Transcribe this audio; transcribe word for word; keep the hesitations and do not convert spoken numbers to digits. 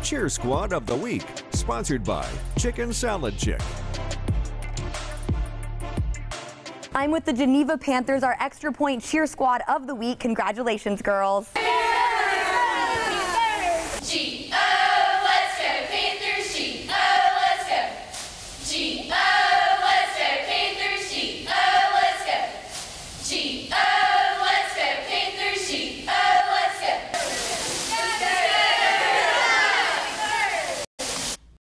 Cheer Squad of the Week, sponsored by Chicken Salad Chick. I'm with the Geneva Panthers, our Extra Point Cheer Squad of the Week. Congratulations, girls.